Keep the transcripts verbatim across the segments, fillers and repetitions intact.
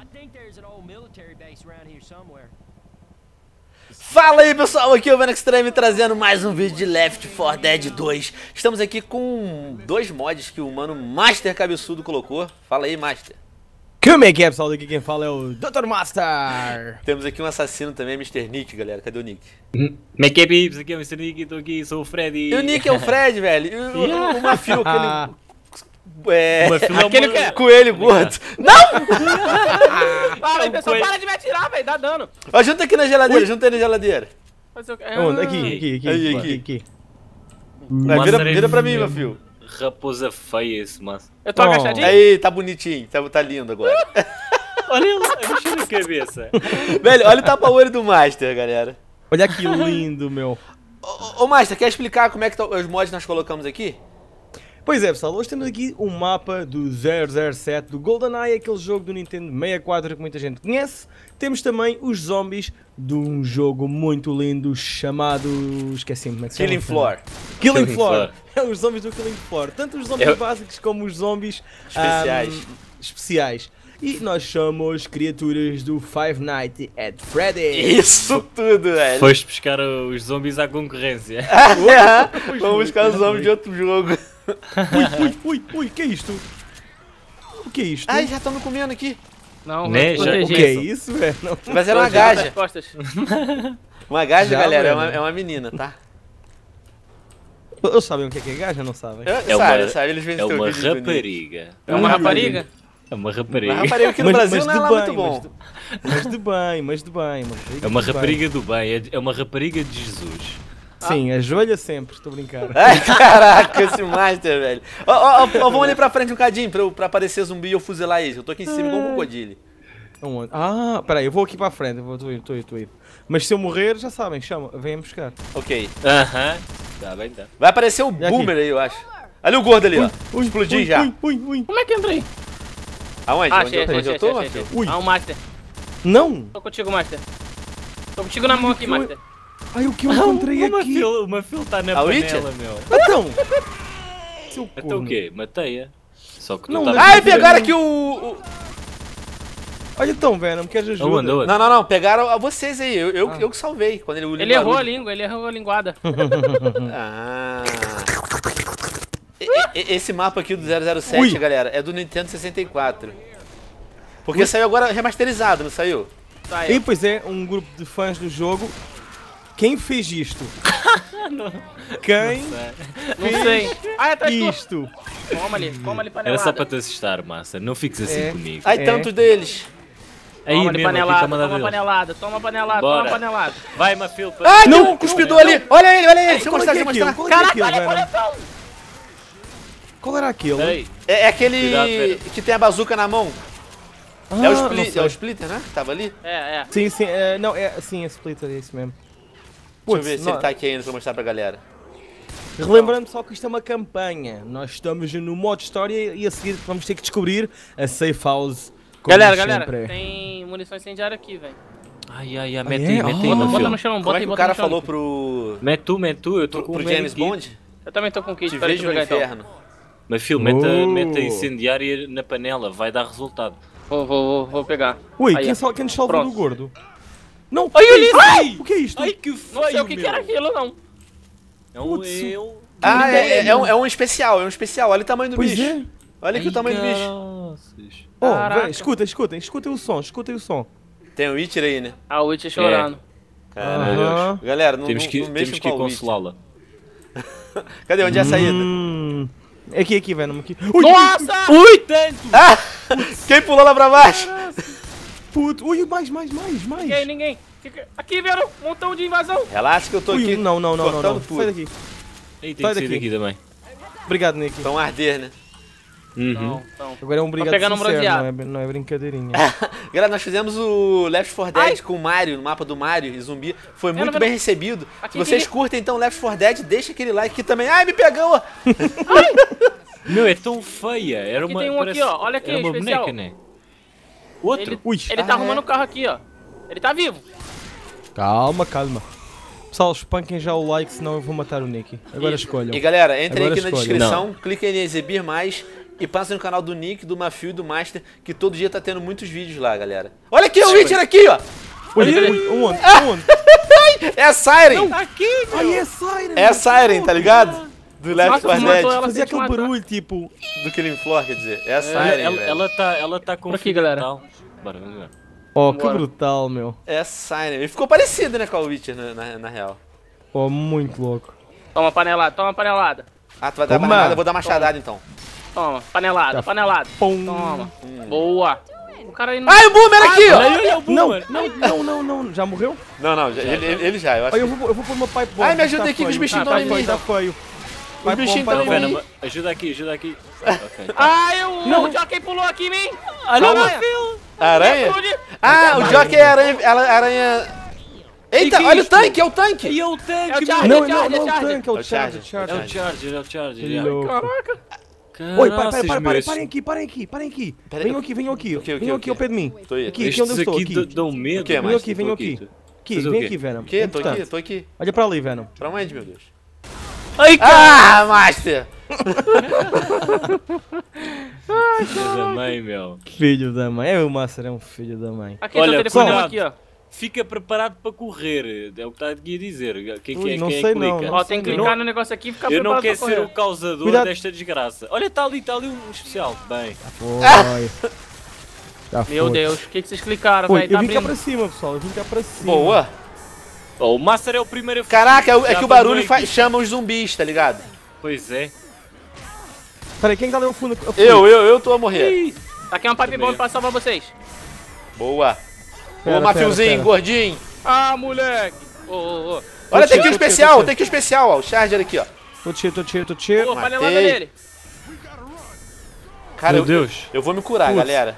Fala aí pessoal, aqui é o Venom Extreme trazendo mais um vídeo de Left four Dead dois. Estamos aqui com dois mods que o mano Master Cabeçudo colocou. Fala aí, Master. Como é que é, pessoal? Aqui quem fala é o doutor Master. Temos aqui um assassino também, mister Nick, galera. Cadê o Nick? Como é que é, pips? Aqui é o mister Nick, tô aqui, sou o Freddy. E o Nick é o Fred, velho. E o, yeah. o, o Mafio, aquele... É... Aquele que é coelho gordo. Não! Para aí, pessoal, para de me atirar, velho, dá dano. Ó, junta aqui na geladeira, Ui. junta aí na geladeira. Onde? Aqui, aqui, aqui. Aí, aqui, aqui. Vai, vira, vira pra mim, Mafio. Raposa feia esse, massa. Eu tô oh. agachadinho? Aí, tá bonitinho, tá, tá lindo agora. Olha lá, mexendo a cabeça. Velho, olha o tapa-olho do Master, galera. Olha que lindo, meu. Ô, ô Master, quer explicar como é que tá, os mods nós colocamos aqui? Pois é, pessoal, hoje temos aqui um mapa do zero zero sete do GoldenEye, aquele jogo do Nintendo sessenta e quatro que muita gente conhece. Temos também os zombies de um jogo muito lindo chamado... esqueci-me como é que se chama. Killing Floor. Killing, Killing Floor. É os zombies do Killing Floor. Tanto os zombies Eu... básicos como os zombies... especiais. Um, especiais. E nós somos criaturas do Five Nights at Freddy's. Isso tudo, velho. Foste buscar os zombies à concorrência. é, vamos buscar os zombies de outro jogo. Ui, ui, ui, ui, que é isto? O que é isto? Ai, já estão me comendo aqui. Não, né? já, o que é isso, velho? Mas era uma gaja. Uma gaja, já, galera, é mano. uma, é uma menina, tá? Eles sabem o que é que é gaja, não sabem? Eu, é sabe, uma, sabe, eles vêm é uma rapariga. É uma rapariga? É uma rapariga. Uma rapariga aqui no mas, Brasil mas não é lá bem, muito bom. Mas de, mas de bem, mas de bem. Uma é uma rapariga do bem, é uma rapariga de Jesus. Sim, ah. ajoelha sempre, estou a brincar. Ai, caraca, esse Master, velho. Ó, ó, ó, vamos ali pra frente um cadinho pra, pra aparecer zumbi e eu fuzilar eles. Eu tô aqui em cima igual um crocodilo. Ah, peraí, eu vou aqui para a frente, eu estou indo, estou indo, estou indo. Mas se eu morrer, já sabem, chama, venham buscar. Ok. Aham, tá bem, tá. Vai aparecer o Boomer aí, eu acho. Ali o gordo ali, ui, ó. Ui, Explodiu ui, já. Ui, ui, ui. Como é que entra aí? Aonde? Ah, onde achei, eu, achei, onde achei, eu tô, achei, achei. Master? Ah, um Master. Não! Tô contigo, Master. Tô contigo na mão aqui, Master. Ai, o que eu encontrei uma aqui? Fila, uma fila tá na a panela, Witcher? meu. Então! Seu então o quê? Matei-a. Só que tu não, tá... Ai, pegaram aqui o... o... Olha então, velho, não queres ajuda? Onde, onde? Não, não, não, pegaram a vocês aí, eu, eu, ah. eu que salvei. Quando ele ele errou a língua, ele errou a linguada. Ah... e, e, esse mapa aqui do zero zero sete, Ui. galera, é do Nintendo sessenta e quatro. Porque Ui. saiu agora remasterizado, não saiu? Saiu. E pois é, um grupo de fãs do jogo. Quem fez isto? não. Quem? Não sei. Não sei. Ah, é, tá isto. Toma ali, toma ali panelada. Era só para te assustar, massa. Não fiques assim é. comigo. Ai, é. tantos deles. Aí toma ali mesmo, panelada, toma toma panelada, toma panelada, Bora. toma panelada. Vai, Mafio. Ai, não, um cuspidor ali. Olha ele, olha ele. Deixa eu mostrar, deixa eu mostrar. Caraca, olha a coleção. Qual era aquele? Ei. É, é aquele Cuidado, que tem a bazuca na mão. Ah, é, o Split, é o Splitter, né? Que tava ali? É, é. Sim, sim, é, não, é, sim, é Splitter, é isso mesmo. Deixa eu ver se ele tá aqui ainda pra mostrar pra galera. Relembrando só que isto é uma campanha. Nós estamos no modo história e a seguir vamos ter que descobrir a safe house. Galera, galera, tem munição incendiária aqui, velho. Ai, ai, ai, mete ah, aí, é? mete aí, oh, Mafio. Bota no chão, bota Como é aí, que bota o cara no chão. falou pro... Mete tu, mete tu, eu tô pro, com pro um James aqui. Bond? Eu também tô com o kit, Te para vejo no pegar inferno. então. Mafio, mete, oh. mete a incendiária na panela, vai dar resultado. Vou, vou, vou, vou pegar. Ui, aí, quem, sal, quem nos salvou do gordo? Não, ai, Ulisses! Ai, o que é isto? Ai, que feio, não sei o que, que era aquilo, não. É um eu... Ah, é, é, é, um, é um especial, é um especial. Olha o tamanho do pois bicho. É. Olha aqui ai, o tamanho do bicho. Oh, véio, escutem, escutem, escutem o som, escutem o som. Tem o Witcher aí, né? Ah, o Witcher chorando. É. Caralho. Galera, não, temos que, não, não temos que consolá-la. Cadê? Onde é a saída? Hum, aqui, aqui, velho. Aqui. Ui, nossa! Ui, tanto! Ah! Quem pulou lá pra baixo? Puto, ui, mais, mais, mais, mais. Ninguém, ninguém. Fica... Aqui, vieram um montão de invasão. Relaxa que eu tô ui, aqui. Não, não, não, não, não. Tudo. Sai daqui. Ei, tem Sai que sair daqui. daqui também. Obrigado, Nick. Estão a arder, né? Uhum. Não, não. Agora é um obrigado pegando um sincero, bronzeado. não é, não é brincadeirinha. Galera, nós fizemos o Left four Dead Ai. com o Mario, no mapa do Mario e zumbi. Foi muito não, bem não. recebido. Aqui, Se vocês aqui. curtem então Left four Dead, deixa aquele like aqui também. Ai, me pegou! Meu, é tão feia. Era Aqui uma, tem um parece... aqui, ó. Olha aqui, Era uma especial. boneca, né? Outro? Ele, Ui. ele tá Ah, arrumando é? o carro aqui, ó. Ele tá vivo. Calma, calma. Pessoal, espanquem já o like, senão eu vou matar o Nick. Agora E- escolham. E galera, entrem Agora aqui na escolha. descrição, cliquem em exibir mais E passa no canal do Nick, do Mafio e do Master, que todo dia tá tendo muitos vídeos lá, galera. Olha aqui, o Witcher aqui, ó! Olha, onde? Onde? É a Siren! Tá aqui, meu. Ai, é Siren! É a Siren, tá ligado? Do Left Nossa, four matou Dead. ela. Fazia sem te aquele matar. barulho, tipo... Do Killing Floor, quer dizer. É a Ela, Siren, ela, velho. ela tá, ela tá com Por aqui, fio galera. dental. Bora, vamos ver. Oh, que Bora. brutal, meu. É a Siren. Ele ficou parecido, né, com o Witcher, na, na, na real. Oh, muito louco. Toma panelada, toma panelada. Ah, tu vai dar Toma. mais nada, eu vou dar machadada então. Toma, panelada, Já- panelada. Pum. Toma. Boa. O cara aí não... Ai, o Boomer aqui, ó! Olha aí, olha o Não, Boomer. não, não, não, não. Já morreu? Não, não, já- ele, ele- ele já, eu acho Olha, eu que... vou, eu vou pôr uma pipe bomb. Ai, me ajuda tá aqui que os feio. bichinhos tá tão em feio, mim. tá feio. Os bichinhos tão pipe em bomb. mim. Venom, ajuda aqui, ajuda aqui. Ok. Ai, o, o Jockey pulou aqui em mim. Olha Calma. o Mafio. Aranha? Explode. Ah, o Jockey é aranha... ela- aranha... Eita, Que que é olha o isto? tanque, é o tanque! E o É o tanque, Charger, Não, meu. não, Charger, não, Charger. tanque, é o É o Charger, Charger. É Charger. o Charger, é o Charger. Que já. louco. Caraca. Oi, para, para, Caraças, para, meu, para, estes- parem aqui, parem aqui, parem aqui. Pera- Venham aqui, venham aqui. O quê, o quê, Venham o aqui qui? ao pé de mim. Tô aí. Aqui, aqui onde eu Estes estou, aqui aqui. d- dão medo. O quê, Venham Master? aqui, venham Tô aqui. tô- Aqui, Fazer o vem quê? aqui, Venom. O quê? Tô aqui, Importante. tô aqui. Olha para ali, Venom. Pra onde, meu Deus? Ai, cara. Ah, Master! Filha da mãe, meu. Filho da mãe. É o Master, é um filho da mãe. Aqui, Olha, Olha, telefone cuidado. aqui, ó. Fica preparado para correr. É o que está aqui a dizer. Quem, Ui, quem, não quem é sei que não, clica? não Ó, tem que Eu clicar não- no negócio aqui e ficar Eu não preparado quero pra ser correr. o causador Cuidado. desta desgraça. Olha, está ali, está ali um especial. Bem. Foi. Já foi. Meu Deus, o que, que vocês clicaram, Ui, velho? eu Tá vim cá abrindo. para cima, pessoal. Eu vim cá para cima. Boa! Oh, o Master é o primeiro a fugir. Caraca, é, o- é Já que o barulho abandonei faz, aqui. chama os zumbis, tá ligado? Pois é. Espera aí, quem está ali ao fundo? Eu, Eu, eu, eu tô a morrer. Tá aqui uma pipe bomb pra salvar vocês. Boa! Pera, Ô, mafiozinho, pera, pera. gordinho. Ah, moleque. Ô, ô, ô. Olha, tem aqui o tiro, tô especial, tiro, tô tem aqui o especial, ó. O Charger aqui, ó. Tô cheio, tô cheio, tô cheio. Pô, Matei. panelada nele. Cara, Meu eu, Deus. eu vou me curar, Putz. galera.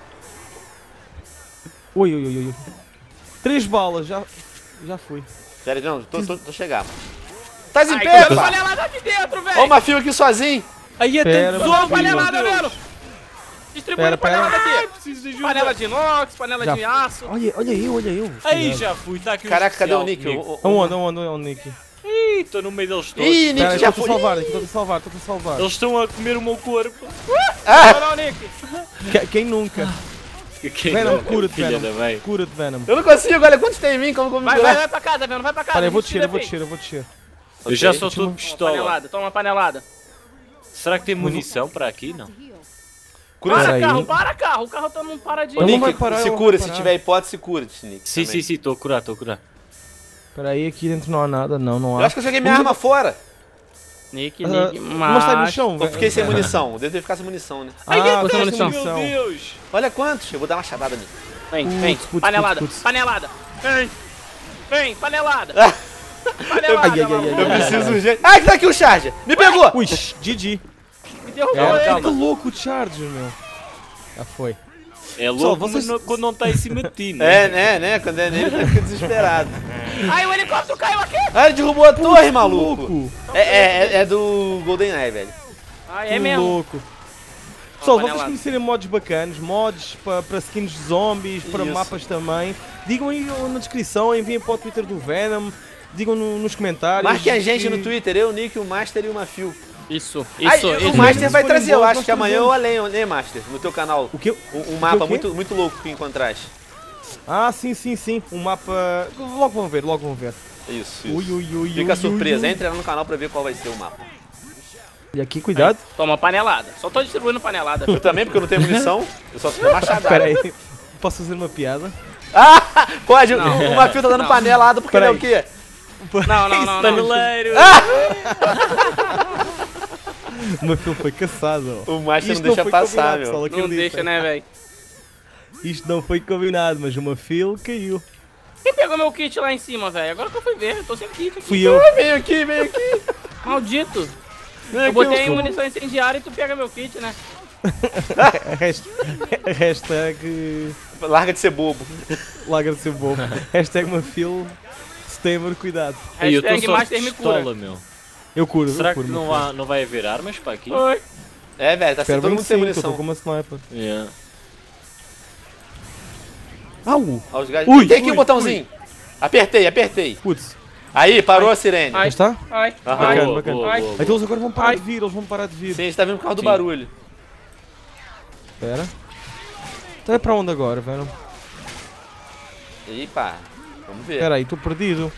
Ui, ui, ui, ui. Três balas, já, já fui. Pera aí, não, tô, tô, tô chegando. Tá em Ai, pé, tem pá! panelada aqui dentro, Ó o velho. Mafio aqui sozinho. Aí é Pera, tanto meu Zoa zombie, panelada, meu Deus. velho. Distribuindo Pera, pera. panelada aqui. Preciso de ajuda. Panela de inox, panela Já de aço. Olha, olha eu, olha eu. Aí já fui, está aqui o Caraca, cadê o especial Nick? comigo. O- o- Aonde, aonde, aonde, Nick? Ih, estou no meio deles todos. Ih, Espera, Nick já estou a foi. salvar, estou a salvar, estou a salvar. Eles estão a comer o meu corpo. Ah, Não, não, Nick. Que- Quem nunca? Quem Venom, não? cura-te, Filha Venom. da mãe. Cura-te, Venom. eu não consigo, olha quantos tem em mim, como como me Vai, vai, curar. vai pra casa, velho. Vai pra casa. Para, eu vou Me descer, eu vou tira, descer, eu vou descer. Eu já Ok. só estou de Toma pistola. panelada, toma panelada. Será que tem munição para aqui? Não. Cura Pera Para, aí. carro, para, carro. O carro tá não para de... Ô, Ele não vai Nick, parar, se ele não cura, vai se parar. tiver hipótese, cura-te, Nick. Sim, também. sim, sim, estou a curar, estou a curar. Espera aí, aqui dentro não há nada, não, não há. Eu acho que eu joguei minha Vamos arma fora. Nick, Ah, Nick, mas está aí no mas... chão, Eu fiquei sem velho. munição, eu devo ficar sem munição, né? Ah, Ai, você tem tem munição. munição. Meu Deus. Olha quantos, eu vou dar uma machadada nisso. Vem, Putz, vem. putz, Panelada, putz, putz. panelada. Vem. Vem, panelada. Ah. Panelada, Ai, ai, ai, maluco. ai, Eu ai. preciso urgente. Ai, tá aqui o Charger! Me pegou! Ui, G G. Me derrubou É, ele. calma. Que louco o Charger, meu. Já foi. É louco vocês- mas não- quando não está em cima de ti, né? É, né, né? Quando é nele, eu fico desesperado. Ai, o helicóptero caiu aqui. Ah, ele derrubou a torre, maluco! Louco. É, é, é do GoldenEye, velho. Ai, Que é mesmo. louco. Pessoal, vocês panelada. conhecerem mods bacanas, mods para para skins de zombies, para Isso. mapas também, digam aí na descrição, enviem para o Twitter do Venom, digam no- nos comentários. Marquem a gente que- no Twitter, eu, o Nick, o Master e o Mafio. Isso, Ai, isso, o isso. Master Se vai forem trazer, eu bons, acho nós que amanhã eu trazemos. além, né, Master? No teu canal. O quê? Um, um mapa O quê? muito, muito louco que encontraste. Ah, sim, sim, sim. Um mapa. Logo vão ver, logo vão ver. Isso, Ui, isso. ui, ui, Fica ui, surpresa, ui, ui. entre lá no canal pra ver qual vai ser o mapa. E aqui, cuidado. Toma panelada. Só tô distribuindo panelada. Eu também, porque eu não tenho munição, eu só tenho machadada. Espera aí. Posso fazer uma piada? Ah, pode, o- Não. o Mafio tá dando Não. panelada porque ele é o Peraí. quê? Não, não, não, não. Paneleiro. O meu filho foi caçado. O Master Isto não deixa foi passar, combinado, meu. pessoal, Não acreditem. deixa, né, velho? Isto não foi combinado, mas uma fila caiu. Quem pegou meu kit lá em cima, velho? Agora que eu fui ver, eu tô sem kit aqui. Fui eu. Ah, vem aqui, vem aqui. Maldito. Vem Eu aqui, botei eu- munição incendiária e tu pega meu kit, né? Hasht- Hashtag. Larga de ser bobo. Larga de ser bobo. Hashtag uma fila. Stever, cuidado. Aí eu estou Hashtag só de Master me cura. pistola, meu. Eu curo, Será eu curo. que meu não, filho. há, não vai haver armas para aqui? Oi. É, velho, tá Espera sendo todo bem mundo que sem sim, que eu tô munição. com uma sniper. Yeah. Au! Olha os gajos. Ui, Tem aqui ui, o botãozinho. Apertei, apertei. Putz, Aí, parou a sirene. Ai. já está? Ai, Aham. ai. Bacana, Boa, bacana. boa, Ai. boa, Então boa. eles agora vão parar Ai. de vir, eles vão parar de vir. Sim, a gente tá vendo por causa do Sim. barulho. Espera. Então é para onde agora, Venom? Ih, pá. Vamos ver. Espera aí, estou perdido.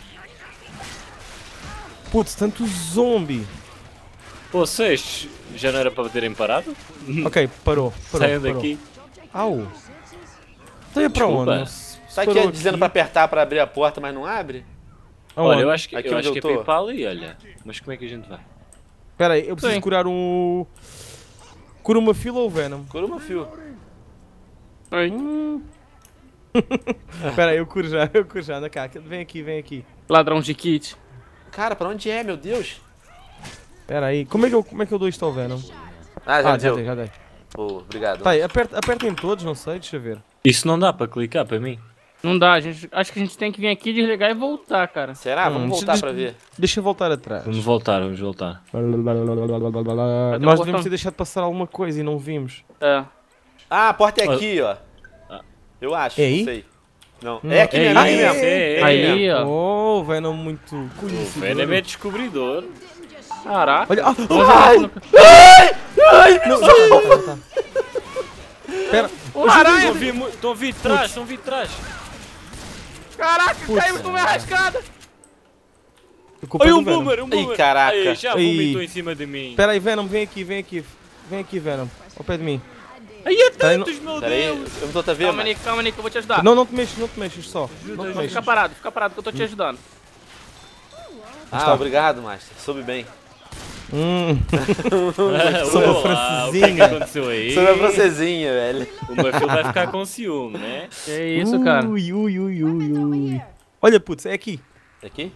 Putz, tanto zombie. Pô, vocês já não era para terem parado? Ok, parou. parou Saiam parou. daqui. Au. Então é para Desculpa. onde? Tá aqui dizendo pra apertar pra abrir a porta, mas não abre? Aonde? Olha, eu acho que, Aqui eu onde acho eu que é tô. para ir para ali, olha. Mas como é que a gente vai? Espera aí, eu preciso Sim. curar um... Cura uma fila ou Venom? Cura uma fio. Oi. Espera aí, eu curo já, eu curo já. Anda cá, vem aqui, vem aqui. Ladrão de kit. Cara, pra onde é, meu Deus? Espera aí, como é, que eu, como é que eu dou isto ao Venom? Ah, já Ah, já deu. dei, já dei. Pô, obrigado. Tá aí, aperta, apertem todos, não sei, deixa eu ver. Isso não dá para clicar para mim. Não dá, a gente, acho que a gente tem que vir aqui, desligar e voltar, cara. Será? Vamos Hum, voltar deixa- pra ver. Deixa eu voltar atrás. Vamos voltar, vamos voltar. Nós botão. devemos ter deixado passar alguma coisa e não vimos. É. Ah, a porta é aqui, ó. Eu acho, É aí? não sei. Não, Não. é aqui É mesmo, é aqui isso, mesmo. é, é. Aí, ó. Oh, Venom muito O conhecido. Venom é descobridor. Caraca. Olha, ah, Ai! Ai! não, tá, tá, tá, tá. Espera, Estão a vir mu- estão a vir de trás, estão a vir de trás. Caraca, Putz. caímos numa rascada. a culpa é Ai, do um Venom. boomer, um Ih, boomer. caraca. Ai, já Ai. vomitou em cima de mim. Espera aí, Venom, vem aqui, vem aqui. Vem aqui, Venom, ao pé de mim. Ai, é Peraí, tantos, meu Pera aí, Deus. eu não tô a ver, Calma, mas... Nick, calma, Nick, eu vou te ajudar. Não, não te mexes, não te mexes só. Não te Fica mexes. parado, fica parado que eu tô te ajudando. Ah, obrigado, Master. Soube bem. Hum, Sou uma francesinha. O que é que aconteceu aí? Soube a francesinha, velho. O meu filho vai ficar com ciúme, né? Que isso, cara. Ui, ui, ui, ui, ui. Olha, putz, é aqui. Aqui?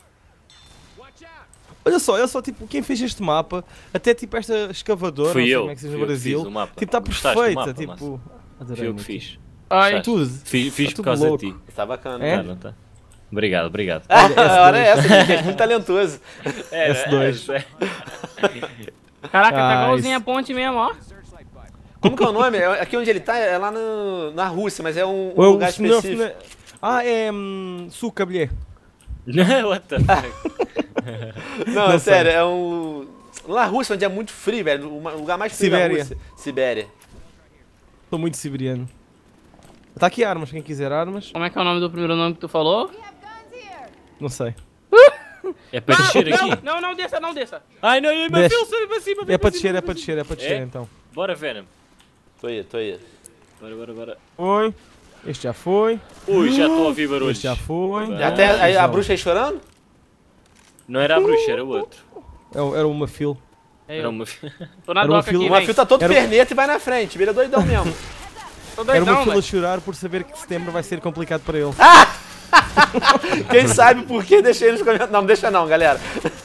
Olha só, olha só, tipo, quem fez este mapa, até tipo esta escavadora, Fui não sei eu. como é que se diz no Fui eu que Brasil, fiz o mapa. tipo, está Gostaste do perfeita, mapa, tipo... Adorei, Fui eu que Nicky. fiz. Ai, Gostaste? Tudo. Fiz, fiz Tá por tudo causa louco. de ti. Tá bacana. É? Tá, não tá? Obrigado, obrigado. Ah, a hora é essa, Nick, é muito talentoso. É, S dois. é, é. Caraca, tá Ah, igualzinho a isso. ponte mesmo, ó. Como que é o nome? É- Aqui onde ele tá é lá no, na Rússia, mas é um, um Ou é o lugar Smurf, específico. né? Ah, é... Hum, Sucablier. Não, what the fuck? Não, Não é sério, sei. é um... Lá na Rússia, onde é muito frio, velho. O lugar mais frio Sibéria. da Rússia. Sibéria. Estou muito siberiano. Tá aqui armas, quem quiser armas. Como é que é o nome do primeiro nome que tu falou? Não sei. É para descer não, aqui? não, não desça, não desça. Ai, não, meu Desce. filho, sobe para cima. vem É para cima, descer, é vem para descer, é para descer É? então. Bora, Venom. Tô aí, tô aí. Bora, bora, bora. Foi. Este já foi. Ui, já estou a ouvir barulhos. Este já foi. Já Já até a, a Visão. bruxa aí chorando? Não era a bruxa, era o outro. Era era uma fila. É Era eu. uma... Tô na Era um doca filo- aqui, Uma vem. fio tá todo Era- perneta e vai na frente. Vira doidão mesmo. Tô Era uma doidão, fila a velho. chorar por saber que setembro vai ser complicado para ele. Quem sabe por que, deixa aí nos comentários. Não, não deixa não, galera.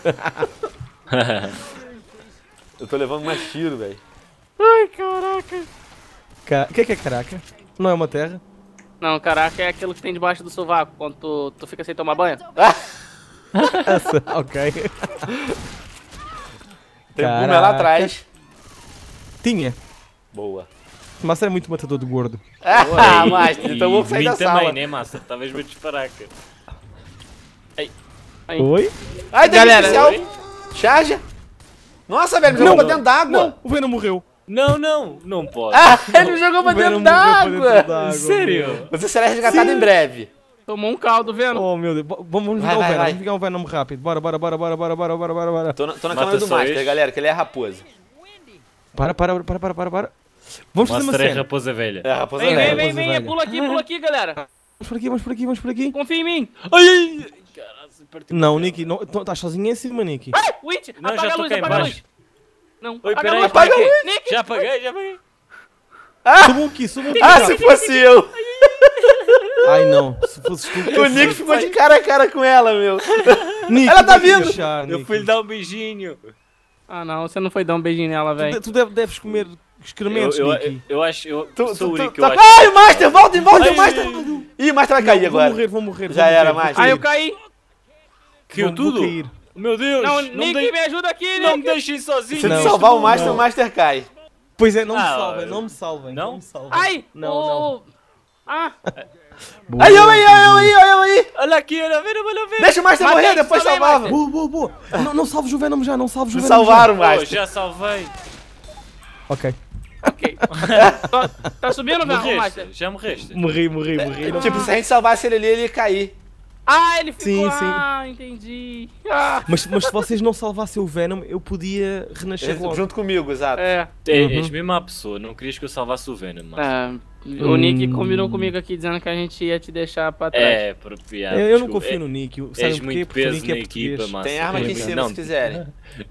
Eu tô levando mais tiro, velho. Ai, caraca. Ca- O que é que é caraca? Não é uma terra? Não, caraca, é aquilo que tem debaixo do sovaco, quando tu, tu fica sem tomar banho. Essa, ok. Tem um boomer lá Caraca. atrás. Tinha. Boa. Mas era muito matador de gordo. Ah, Master, então vou sair mim da também, sala. né, massa? Estavas-me a disparar, cara. Aí. Oi? Ai, tem Galera, especial. oi? Charge. Nossa, velho, me jogou pra dentro d'água. Não, o Venom morreu. Não, não, não pode. Ah, ele me jogou pra O Venom dentro morreu pra dentro d'água. d'água, Sério? Você será resgatado em breve. Tomou um caldo, vendo? Oh meu Deus, Bo- vamos Vai, ligar o vai, Venom, vai. vamos ligar o Venom rápido. Bora, bora, bora, bora, bora, bora, bora, bora, bora. Tô na, tô na Mata câmera do só Master, este. galera, que ele é a raposa. Para, para, para, para, para, para. Vamos fazer uma Master é cena. raposa velha. É a raposa Vem, vem, velha. vem, Raposa vem, velha. pula aqui, pula aqui, galera. Vamos por aqui, vamos por aqui, vamos por aqui. Confia em mim. Ai, ai, ai. Caralho, partiu. Não, Nicky, não, tô- estás sozinho em cima, Nicky. Ai, Witch, Não, apaga já a tô luz, cá apaga a embaixo. luz. Não, Oi, apaga a peraí, luz. apaga a apaguei. luz. Nick, Já apaguei, já apaguei. Subam aqui, subam aqui. Ah, rápido. se fosse eu. Ai não, se fosses tu. O Nick ficou de cara a cara com ela, meu. Nick, Ela tá vai te vindo. deixar, Eu Nicky. fui lhe dar um beijinho. Ah, não, você não foi dar um beijinho nela, Tu, velho. de- tu deve- deves comer Eu, excrementos, eu, Nicky. eu acho, eu Tu, sou tu, o tu, único que tá- eu acho. Ai, o Master, volta, volta, Ai, o Master. ai, Ih, o Master vai cair Vou agora. morrer, vou morrer. Já vou era, morrer, Master. vou Aí eu cair. caí. Caiu Vou- tudo? vou cair. Meu Deus, Não, não, Nick, dei- me ajuda aqui, não me Nick. deixem sozinho. Se Não. tu salvar o não, Master, não. o Master cai. Pois é, não me Ah, salvem, eu- não me salvem. Não? Não me salvem. Ai, Não, o... Ah, Boa. Aí, eu aí, eu aí, eu aí. Olha aqui, olha, olha, olha, olha. Deixa o Master Matei, morrer, depois salvei, salvava. Boa, boa, boa. Não, não salves o Venom já, não salves o Me Venom salvaram, Oh, Master. já salvei. já. Ok. ok. Tá, tá subindo, velho? Ô, Master? Morreste, já morreste. Morri, morri, morri. Não- Tipo, se a gente salvasse ele ali, ele ia cair. Ah, ele ficou... Sim, sim. Ah, entendi. Ah. Mas, mas se vocês não salvassem o Venom, eu podia renascer logo. Junto comigo, exato. É. É, Uhum. És mesmo a pessoa, não querias que eu salvasse o Venom, mas... É, o Nick Hum. combinou comigo aqui dizendo que a gente ia te deixar pra trás. É, por piada. Eu, eu não desculpa. confio no Nick. Sabem És porquê? muito Porque o peso Nick é na equipa, português. mano. Tem arma aqui em cima Não, se quiserem.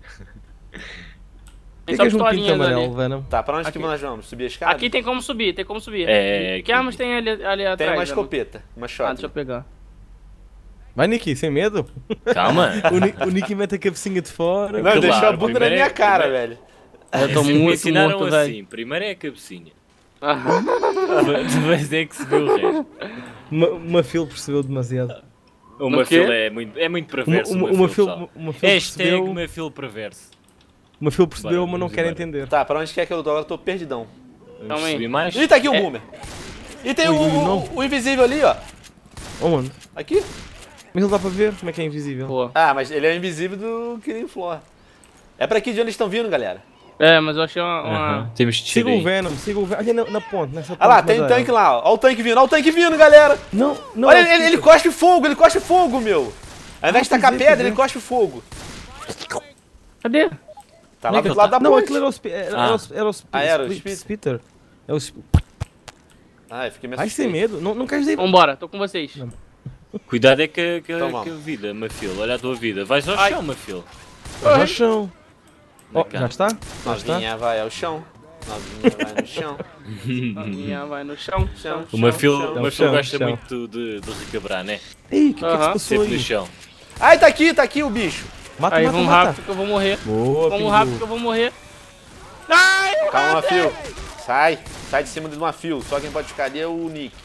Por que Tem és só um pinto pistolinhas amarelo, ali. Venom? Tá, pra onde Aqui. que nós vamos? Subir a escada? Aqui tem como subir, tem como subir. É, Que aqui. armas tem ali, ali atrás? Tem uma Ana? escopeta, uma Ah, shot. deixa eu pegar. Vai, Nick, sem medo. Calma. O, Ni- o Nick mete a cabecinha de fora. Não, Claro, deixou a bunda na primeiro é- minha cara, primeiro- velho. Eu tô Me muito ensinaram morto, assim, velho. primeiro é a cabecinha. Ah, Depois é que se vê o resto. Uma, uma fila percebeu demasiado. Uma quê? fila é muito, é muito Uma, perverso. uma, uma, uma fila, fila, pessoal. uma fila Hashtag percebeu, uma fila perverso. uma fila percebeu Bora, mas não vamos quer embora. entender. Tá, pra onde quer que eu tô? Agora eu tô perdidão. Vamos Calma aí. subir mais? Ih, tá aqui um É. boomer. E tem Ui, o, ui, o- não. o invisível ali, ó. Oh, mano. Aqui. Mas ele dá para ver como é que é invisível. boa. Ah, mas ele é o invisível do Killing Floor. É pra aqui de onde eles estão vindo, galera. É, mas eu achei uma... uma- Aham, Temos de Siga descer o aí. Venom, siga o Venom. Olha na, na ponte, nessa ponte. Olha lá, tem um madeira. tanque lá, ó. Ó o tanque vindo, ó o tanque vindo, galera. Não, não. Olha, é ele, ele, ele Peter. cospe fogo, ele cospe fogo, meu. Ao invés de tacar pois é, pedra, pois é. ele cospe fogo. Cadê? Tá lá do que outro lado da Não, ponte. aquilo era o, Sp- era, Ah. era o, era o Sp- Ah, era o Split- Split. Spitter. É o Sp- Ai, fiquei meio Ai, sem assustado. medo. Não, não queres ir. Vambora, tô com vocês. Cuidado é que, que, Então vamos. que a vida, Mafil. Olha a tua vida. Vais ao Ai. chão, Mafil. Vai ao chão. Na Oh, cama. já está? Já está? Novinha vai ao chão. Novinha vai no chão. Minha vai no chão, chão. O Mafil, chão, o Mafil chão, gosta chão. muito de, de recabrar, né? Ih, o que, que é que Aham. se passou Sempre no aí? chão. Ai, tá aqui, tá aqui o bicho. Mata, Aí, mata, vamos mata. rápido que eu vou morrer. Boa, Vamos Pingu. rápido que eu vou morrer. Ai, eu Calma, matei. Mafio. Sai. Sai de cima de uma fio. Só quem pode ficar ali é o Nick.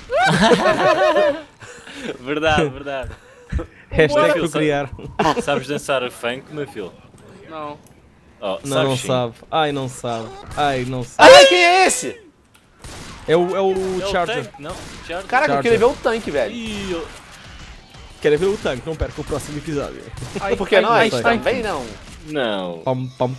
Verdade, verdade. Hashtag Mafil, procriar. Sabes dançar funk, Mafil? Não. Oh, Não, não sabes sim. sabe. Ai, não sabe. Ai, não sabe. Ai, quem é esse? É o, é o É o Charger. tanque, não? Charger. Caraca, eu Charger. queria ver o tanque, velho. Ih, eu- Querem ver o tanque? Não perca o próximo episódio. Ai, Porque ai, nós ai, também não. Não. Pam, pam,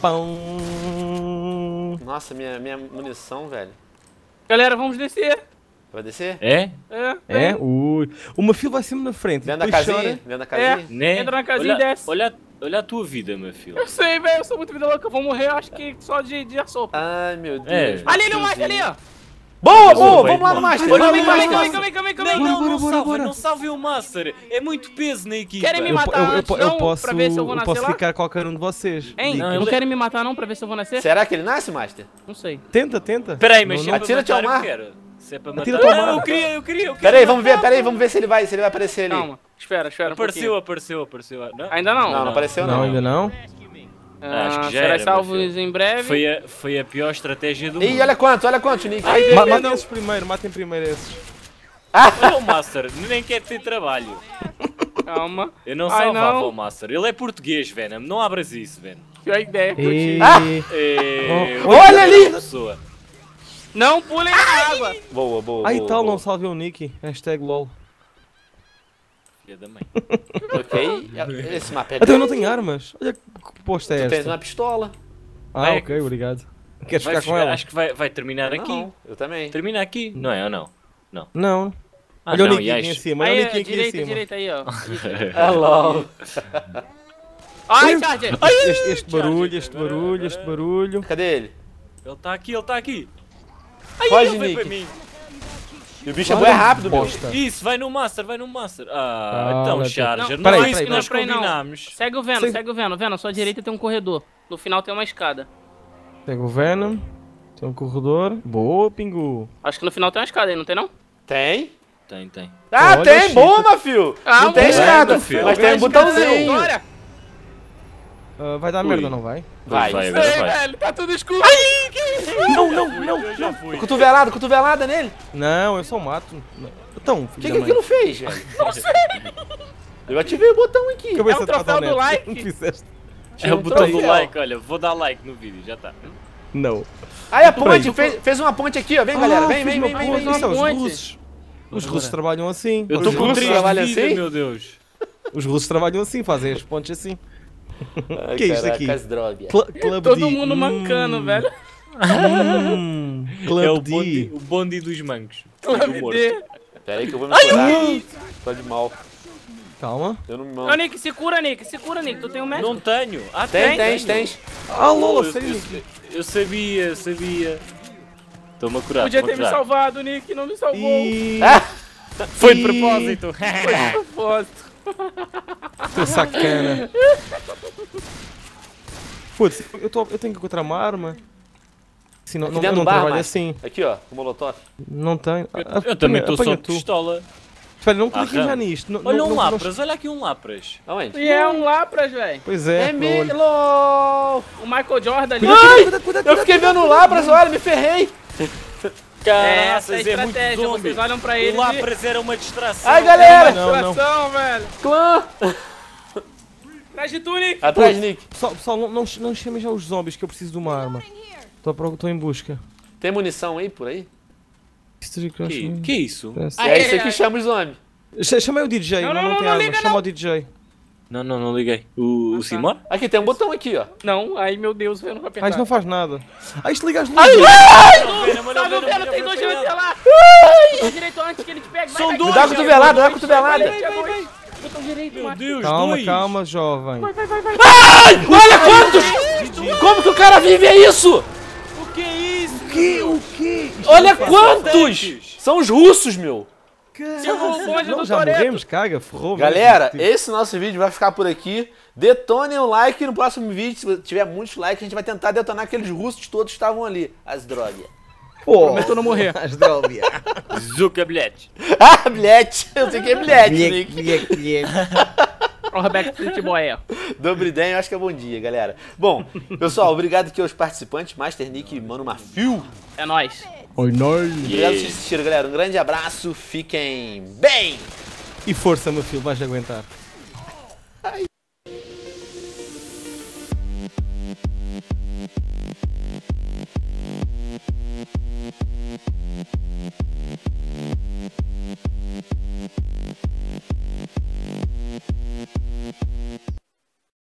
pam. Nossa, minha, minha munição, velho. Galera, vamos descer. Vai descer? É? É. É? Ui. Uma fila vai sempre na frente. Dentro da depois casinha? chora. Dentro da casinha? Né? Entra na casinha olha, e desce. Olha, olha a tua vida, Mafil. Eu sei, velho, eu sou muito vida louca. Eu vou morrer, acho que só de, de sopa. Ai, meu Deus. É. Ali, ele, o Master ali, ó. Boa, Mas boa, vai, vamos lá no mano. Master. Calma Vamos aí, lá calma no aí, calma aí, Master. calma aí, calma aí, Não, calma aí. não, bora, não bora, salve, bora. não salve o Master. É muito peso na equipa. Querem me Eu, matar eu, eu, antes, eu não, posso, pra ver se eu vou eu nascer posso lá? ficar qualquer um de vocês. Hein, Diga. Não, não, ele- querem me matar não pra ver se eu vou nascer? Será que ele nasce, Master? Não sei. Tenta, tenta. Peraí, mas Não, se não. é para Atira-te ao matar, mar. eu quero. Se é para matar... Atira-te ao Não, mar. eu queria, eu queria, eu queria. Pera aí, vamos ver, matar, pera aí, mano. vamos ver se ele vai, se ele vai aparecer ali. Calma, espera, espera um Apareceu, pouquinho. apareceu, apareceu. Não? Ainda não. Não, não apareceu Não, não. ainda não. Ah, Acho que já será era, salvos meu filho. em breve. Foi a, foi a pior estratégia do Ih, mundo. olha quanto, olha quanto, Nick. Ma matem esses primeiro, matem primeiro esses. Olha o Master, nem quer ter trabalho. Calma. Eu não Ai, salvava não. o Master. Ele é português, Venom. Não abras isso, Venom. Pior ideia que eu E... tive. Ah! É... Oh, olha ali! Pessoa. Não pulem na água. Boa, boa, Ai boa, tal, boa. não salve o Nick. Hashtag lol. Filha da mãe. Ok, esse mapa é Até eu não grande. tenho armas. Olha que posta é Tu tens esta. uma pistola. Ah, Vai- ok, obrigado. Queres Vai ficar com chegar- ela? Acho que vai, vai terminar aqui. Não, eu também. Termina aqui. Não é ou não? Não. Ah, Olha o não, Nick e aqui em acho- cima. Olha o Aí, Nick aqui em direita, cima. direita aí, ó. Hello. Ai, Charger. Este, este barulho, este barulho, este barulho. Cadê ele? Ele está aqui, ele está aqui. Ai, Foge, ele veio Nick. para mim. E o bicho é bué rápido, meu. Bosta. Isso, vai no Master, vai no Master. Ah, então, Cala-te. Charger. Não, Não, peraí, é isso peraí, que nós peraí, não. combinámos. Segue o Venom, Segue- segue o Venom. Venom, à sua direita tem um corredor. No final tem uma escada. Pega o Venom. Tem um corredor. Boa, Pingu. Acho que no final tem uma escada aí, não tem não? Tem? Tem, tem. Ah, Olha, tem! Chico. Boa, Mafio! Ah, não tem boa, escada, Mafio. mas tem um botãozinho. Agora. Ah, vai dar Ui. merda, não vai? Vai. Vai, agora Ei, vai. velho, tá tudo escuro. Não, não, não. Eu já fui. Cotovelada, cotovelada nele. Não, eu só mato. Então, O filho que, da que mãe. aquilo fez, velho? Não sei. Eu ativei o botão aqui. Cabeça É o de troféu do patonete. like. Não fizeste. É o um botão do troféu. like, olha, vou dar like no vídeo, já está. Não. Aí a Peraí. ponte, fez, fez uma ponte aqui, ó. Vem, galera. Vem, Ah, vem, fiz vem, uma vem, ponte. vem. Isso é os Ponte. russos. Os russos trabalham assim. Eu Os estou com russos três trabalham de vida, assim? meu Deus. Os russos trabalham assim, fazem as pontes assim. Ai, Que é isto caraca, aqui? as drogas. Cl Club Todo D. mundo Hum. mancando, velho. Hum, É Club o bondi, D. o bondi dos mancos. Club Do humor. D. Pera aí que eu vou me curar. Tô de mal. Calma. Eu não me Ô, mando. Nick, se cura, Nick. Se cura, Nick. Tu tem um médico? Não tenho. Ah, Tem, tenho, tens, tenho. tens. Ah, lol, eu, a sério, eu- Nick. eu sabia, sabia. Estou-me a curar. Podia estou-me ter a me curar. salvado, Nick. Não me salvou. E... Ah! Foi de propósito. Propósito. Tô sacana. Foda-se, eu, tô- eu tenho que encontrar uma arma. Assim, não, Aqui não, eu dentro não do bar, trabalho Mike. assim. Aqui, ó, o molotov. Não tenho. Ah, Eu também estou apanha só de tu. pistola. Espera, não cliquem Aham. já nisto. Não, Olha não, um não- Lapras, olha aqui um Lapras. Aonde? E é um Lapras, velho. Pois é, É olha. mesmo. LOL. O Michael Jordan ali. Ai! Eu fiquei vendo o Labras, olha, me ferrei. Caraças, Essa é a é muito estratégia. zombie. Vocês olham pra ele O Lapras era uma distração. Ai, galera. Não, não. Distração, velho. Clã. Atrás de tu, Nick. Atrás, Nick. Pessoal, pessoal não, não, não chamem já os zombies que eu preciso de uma arma. Estou em busca. Tem munição aí, por aí? History Crush. Que, que é isso? Parece- Ai, É isso ai, que ai. chama os homens. Ch- Chamei o D J, Não, não, não, não, não, tem não arma. liga, Chama não. o D J. Não, não, não liguei. O, o Simor? Aqui tem um botão aqui, ó. Não, ai meu Deus, eu não vou Ah, apertar. isto não faz nada. Ah, isto liga as luzes. Tá no vendo? Tem dois direitos lá. Botão direito antes que ele te pegue. Vai, São vai, dois, Dá a vai, cotovelada, dá a vai, cotovelada. vai, vai, vai, vai. Botão direito, Meu mano. Deus, Calma, dois. calma, jovem. Vai, vai, vai, vai. Olha quantos! Como que o cara vive é isso? O que é isso? O quê? O quê? Olha quantos! São os russos, meu. Chegou o bonde Não, do já Toretto. morremos, caga, ferrou. Galera, mesmo. esse nosso vídeo vai ficar por aqui. Detonem o like e no próximo vídeo, se tiver muitos likes, a gente vai tentar detonar aqueles russos todos que estavam ali. As drogas. Pô, Prometo não morrer. as drogas. Zuka bilhete. Ah, bilhete. Eu sei que é bilhete, Nick. Bilhete, bilhete. Ó, o Roberto Futebol aí, ó. Dobro ideia, eu acho que é bom dia, galera. Bom, pessoal, obrigado aqui aos participantes, Master Nick e Mano Mafio. É nóis. Oi, nós. Obrigado por assistir, galera. Um grande abraço, fiquem bem! E força, meu filho, vais aguentar.